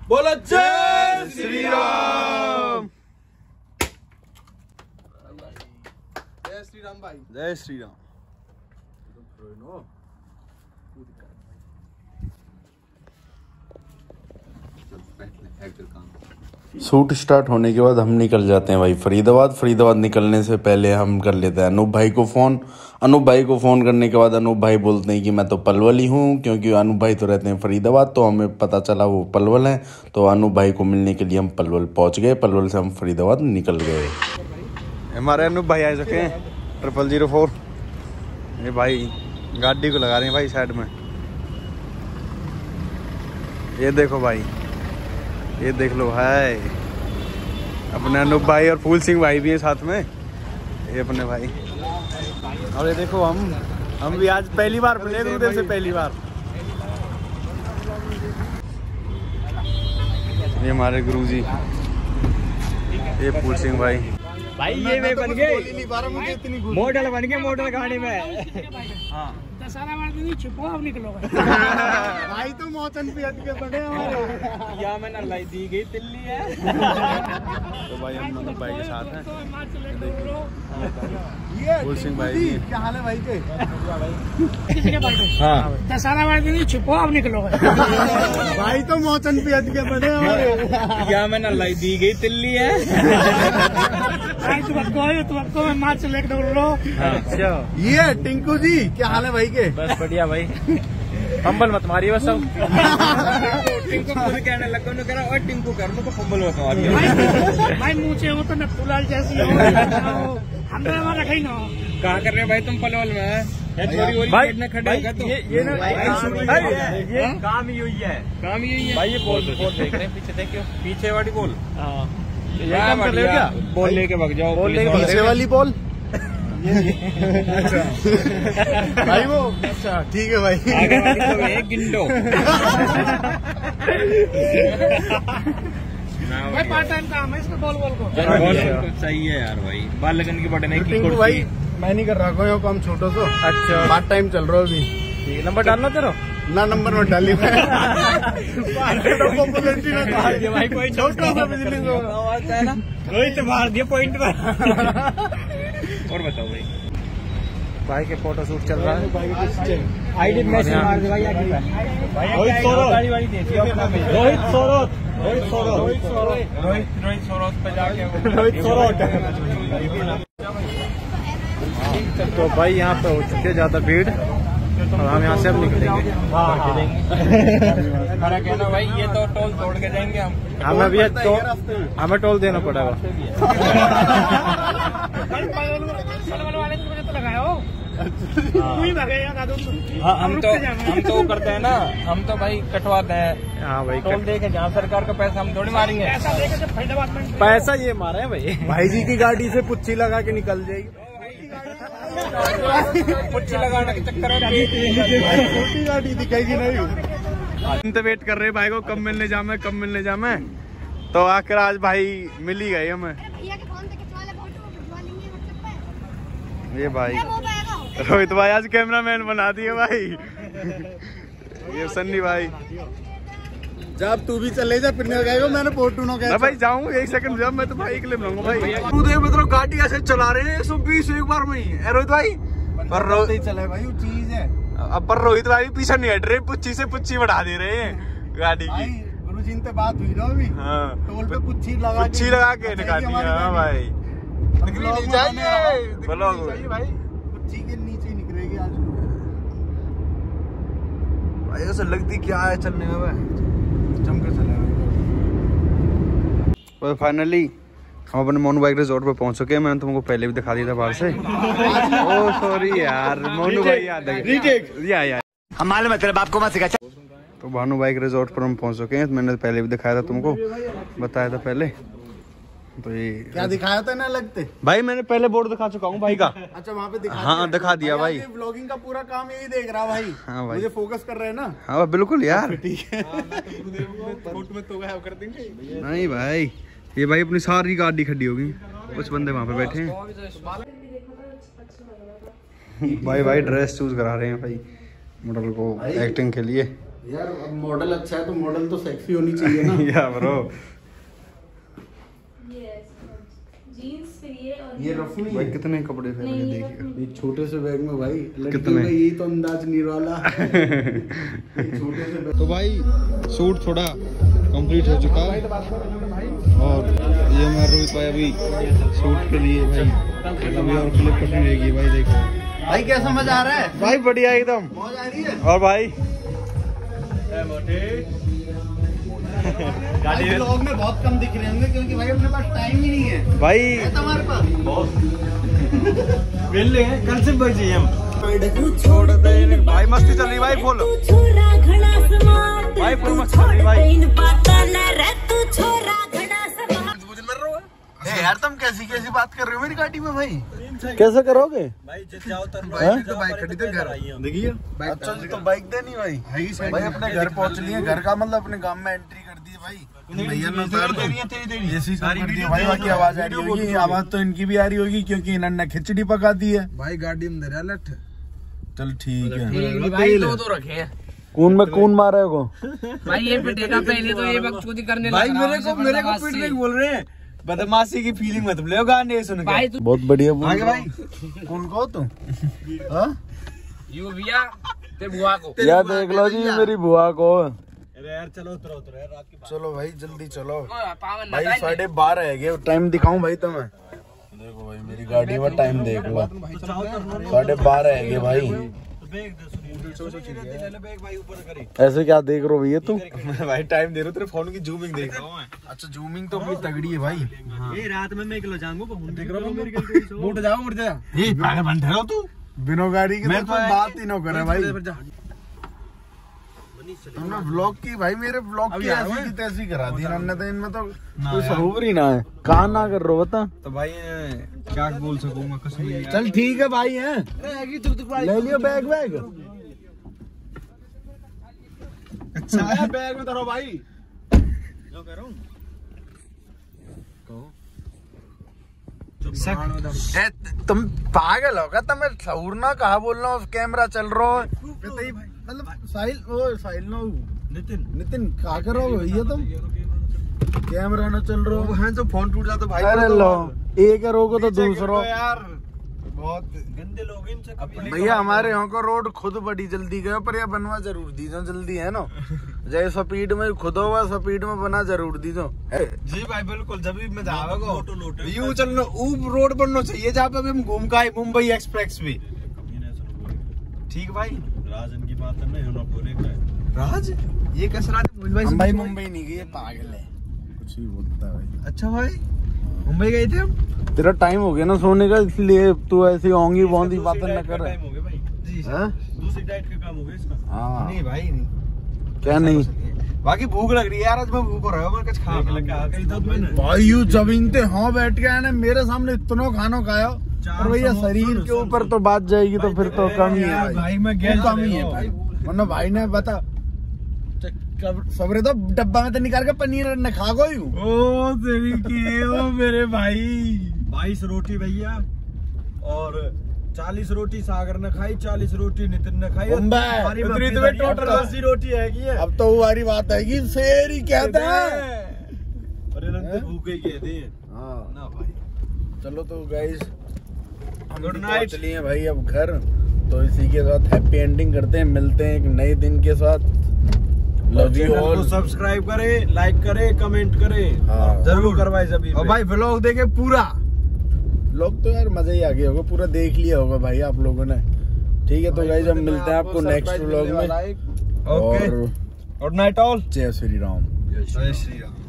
बोलो जय श्री राम। जय श्री राम भाई, जय श्री राम। शूट स्टार्ट होने के बाद हम निकल जाते हैं भाई फरीदाबाद। फरीदाबाद निकलने से पहले हम कर लेते हैं अनूप भाई को फ़ोन। अनूप भाई को फ़ोन करने के बाद अनूप भाई बोलते हैं कि मैं तो पलवल ही हूँ, क्योंकि अनूप भाई तो रहते हैं फरीदाबाद। तो हमें पता चला वो पलवल हैं, तो अनूप भाई को मिलने के लिए हम पलवल पहुँच गए। पलवल से हम फरीदाबाद निकल गए। हमारे अनूप भाई आ चुके हैं 0004। ये भाई गाड़ी को लगा रहे हैं भाई साइड में। ये देखो भाई, ये देख लो है अपने अनूप भाई, और फूल सिंह भाई भी है साथ में, ये अपने भाई। और ये देखो हम भी आज पहली बार मिले उधर से, पहली बार। ये हमारे गुरुजी, ये फूल सिंह भाई। भाई ये वे बन गए मॉडल, बन गए मॉडल गाड़ी में। हाँ सारा नहीं छुपो, अब निकलो भाई तो मौचन पे हट के बड़े हो। या मैंने लाई दी गई तिल्ली है। तो भाई हम अनूप भाई के साथ हैं। फूल सिंह भाई, क्या हाल है भाई के? किसी के बर्थडे? हाँ दशहरा वाले नहीं छुपो, अब निकलो भाई तो मौचन पे हट के बड़े हो। या मैंने लाई दी गई तिल्ली है। तुमको मैं मार चले लो। अच्छा ये टिंकू जी, क्या हाल है भाई के? बस बढ़िया भाई, फंबल मत मारिए बस सब। टिंकू खुद कहने लगा, कह रहा और टिंकू कर लो तो फंबल मत मारिए भाई। मुझे हो तो नथुलाल जैसी हो, हमने हमारा रखा ही ना। कहाँ कर रहे हो भाई तुम पलवल में? भाई ने खड़े होगा तो ये काम ही हुई है, काम ही हुई है भाई। ये बॉल देख रहे हैं पीछे, देखियो पीछे वाली बॉल। ये काम कर रहे हो क्या? बॉल लेके भाग जाओ, बॉल लेके पीछे वाली बॉल। भाई वो अच्छा ठीक है भाई। आगे वाली तो एक गिंडो भाई, पार्ट टाइम काम है इसमें। बॉल को सही है यार भाई, बाल लगन की बटन है टिंकू भाई, मैं नहीं कर रहा कोई काम छोटो सो। अच्छा पार्ट टाइम चल रहा है अभी। नंबर डालना तेरा ना, नंबर मत डाली। भाई कोई छोटा सा बिजनेस है ना, रोहित मार दिया पॉइंट पर। और बताओ भाई के फोटो शूट चल रहा है। आईडी मैसेज मार दे भाई। रोहित सोरोत पे जाके रोहित सोरोत। तो भाई यहाँ पे हो चुके ज्यादा भीड़, और हम यहाँ से अब निकलेंगे। हमारा कहना भाई, ये तो टोल तोड़ के जाएंगे हम। हमें भी हमें टोल देना पड़ेगा। हम तो करते हैं ना, हम तो भाई कटवाते हैं। हाँ भाई, टोल दे के जहाँ सरकार का पैसा हम थोड़ी मारेंगे। पैसा ये मारे हैं भाई। भाई जी की गाड़ी से पुच्छी लगा के निकल जाएगी। पुच्छी लगाने के चक्कर में छोटी गाड़ी दिखेगी नहीं। तो वेट कर रहे भाई को, कब मिलने जामे। तो आखिर आज भाई मिल ही गए हमें। ये भाई रोहित भाई आज कैमरामैन बना दिए भाई। ये सन्नी भाई, जब तू भी चले जा, फिर गएगा मैंने फोटो ना कहा भाई जाऊँ 1 सेकंड, जब मैं तो भाई क्लिप लूंगा भाई। तू देख मतलब गाड़ी ऐसे चला रहे हैं 120 एक बार में ही रोहित भाई। पर रोहित चले भाई, वो चीज है। अब पर रोहित भाई पीछे नहीं हट रहे, पुच्छी से पुच्छी बढ़ा दे रहे हैं गाड़ी की। गुरु जी से बात हुई ना अभी। हाँ, टोल पे पुच्छी लगा के निकाली। हाँ भाई, ब्लॉग चाहिए भाई, पुच्छी के नीचे निकलेगी आज भाई। ऐसा लगती क्या है चलने में भाई, चमके चले। फाइनली हम अपने मोनू बाइक रिजॉर्ट पे पहुंच चुके हैं। मैंने तुमको पहले भी दिखा दिया था बाहर से। ओ सॉरी यार, मोनू भाई याद है। हमारे मतलब आपको मत सिखा। तो भानु बाइक रिजॉर्ट पर हम पहुंच चुके हैं। मैंने पहले भी दिखाया था तुमको, बताया था पहले। तो ये क्या दिखाया था ना लगते भाई, मैंने पहले बोर्ड दिखा चुका हूँ भाई का। अच्छा वहाँ पे दिखा? हाँ दिखा दिया भाई। व्लॉगिंग का पूरा काम यही देख रहा भाई। हाँ भाई, मुझे फोकस कर रहे हैं ना। हाँ बिल्कुल यार, ठीक है। फोटो में तो गायब कर देंगे। नहीं भाई, ये भाई अपनी सारी गाड़ी खड़ी होगी, कुछ बंदे वहाँ पे बैठे हैं। भाई ड्रेस चूज करा रहे हैं भाई मॉडल को एक्टिंग के लिए। यार अब मॉडल अच्छा है तो मॉडल तो सेक्सी होनी चाहिए ना। या ब्रो जीन्स फिर ये और ये रफ नहीं भाई है। कितने कपड़े थे नहीं, ये देखिए। एक छोटे से बैग में भाई लड़कियों कितने? का यही तो अंदाज नहीं वाला। एक छोटे से बैग। तो भाई सूट थोड़ा कंप्लीट हो चुका है और ये हमारा रोहित भाई अभी सूट के लिए भाई अभी और क्लिप कटिंग रहेगी भाई। देखो भाई कैसा मजा आ रहा है? भाई बढ़िया एकदम। मौज आ रही है? और भाई गाड़ी व्लॉग में बहुत कम दिख रहे होंगे क्योंकि भाई अपने पास टाइम ही नहीं है। भाई है तुम्हारे पास? वेले हैं कल से बजे हम छोड़ दे भाई। मस्ती चल रही भाई फुल भाई फुल मस्ती चल रही भाई। यार तुम कैसी कैसी बात कर रहे हो मेरी गाड़ी में भाई? कैसे करोगे भाई जाओ तो बाइक खड़ी थी घर। देखिए अच्छा तो बाइक देनी भाई। भाई अपने घर पहुंच लिए, घर का मतलब अपने गांव में एंट्री कर दी है भाई। भैया ने उतार दो ऐसी कर दी है भाई। बाकी आवाज आ रही होगी, आवाज तो इनकी भी आ रही होगी क्योंकि इन्होंने खिचड़ी पका दी है भाई गाड़ी में दरिया लट। चल ठीक है भाई दो रखे हैं कून में कून मारे को भाई। ये पिटेगा पहले तो ये बकचोदी करने भाई लग रहा मेरे को पीटने बोल रहे हैं। बदमाशी की फीलिंग मत ले गाने सुन के। भाई तू बहुत बढ़िया आगे भाई कौन को तुम? हाँ यू भैया ते बुआ को यार देख लो जी मेरी बुआ को। अरे यार चलो उतरो यार रात की चलो भाई जल्दी चलो पावन भाई। 12:30 है गए। टाइम दिखाऊं भाई तुम्हें? देखो भाई मेरी गाड़ी में टाइम देख लो 12:30 है गए भाई। ऐसे क्या देख रहे हो भैया तुम? भाई टाइम दे रहा हूँ तेरे फोन की जूमिंग देख रहा हूँ मैं। अच्छा जूमिंग तो अपनी तगड़ी है भाई। ये रात में मैं किलो जाऊंगा देख रहा हूँ मेरी गलती। उठ जाओ उठ जा। ये पागल बन रहे हो तू? बिना गाड़ी की मैं तो तो बात ही ना करे भाई। तुमने व्लॉग की भाई, मेरे व्लॉग की ऐसी की तैसी करा दी इन्होंने तो। इनमें तो कोई सहूर ही ना है। कहा ना कर रहे हो बता। तो भाई क्या बोल सकूंगा कसम। चल ठीक है भाई है। ले लियो बैग बैग। अच्छा बैग में धरो भाई। जो कह रहा हूँ तुम पागल होगा? तुम्हें सहूर ना कहा बोल रहा हूँ? कैमरा चल रहा है मतलब साहिल नो नितिन क्या करो भैया तुम? कैमरा ना चल रहा है तो फोन टूट जाता भाई। अरे लो एक रोको तो दूसरो यार बहुत गंदे लोग इनसे। भैया हमारे यहाँ को रोड खुद बड़ी जल्दी गए पर यह बनवा जरूर दीजो जल्दी है ना। जैसे स्पीड में खुद होगा स्पीड में बना जरूर दीजो। जी भाई बिल्कुल। जब भी मैं जाएगा यू चलना ऊब रोड बनना चाहिए जहाँ पे हम घूम का मुंबई एक्सप्रेस भी। ठीक भाई राजन की बात है राज ये कैसा राज भाई मुंबई नहीं गए पागल है कुछ भी बोलता है भाई। अच्छा भाई मुंबई गए थे हम। तेरा टाइम हो गया ना सोने का, इसलिए तू ऐसी ओंगी बोंदी बातें न कर। टाइम हो गया भाई जी। दूसरी डाइट का काम हो गया इसका। हाँ नहीं भाई नहीं क्या नहीं। बाकी भूख लग रही है यार। आज मैं भूख हो रहा हूँ कुछ खा भाई यू जब इनते हाँ बैठ के आए ना मेरे सामने इतना खाना खाया और भैया शरीर के ऊपर तो बात जाएगी तो फिर तो कम ही है भाई। मैं गैस कम ही है भाई। वरना भाई ने बता सबरे तो डब्बा में तो निकाल के पनीर न खा गई। ओ तेरी की ओ मेरे भाई 22 रोटी भैया और 40 रोटी सागर ने खाई, 40 रोटी नितिन ने खाई। टोटल 80 रोटी है। अब तो वारी बात है कि शेर ही कहते हैं। अरे भूखे कहते हैं ना भाई। चलो तो गाइस गुड नाइट। चलिए भाई अब घर। तो इसी के साथ हैप्पी एंडिंग करते हैं। मिलते हैं एक नए दिन के साथ। Love you all. सब्सक्राइब करें, लाइक करें, कमेंट करें। हाँ। जरूर करवाए सभी। और भाई व्लॉग देखे पूरा। लोग तो यार मजा ही आ गया होगा, पूरा देख लिया होगा भाई आप लोगों ने। ठीक है तो गाइस हम मिलते हैं आपको नेक्स्ट व्लॉग में। ओके और नाइट ऑल। जय श्री राम। जय श्री राम।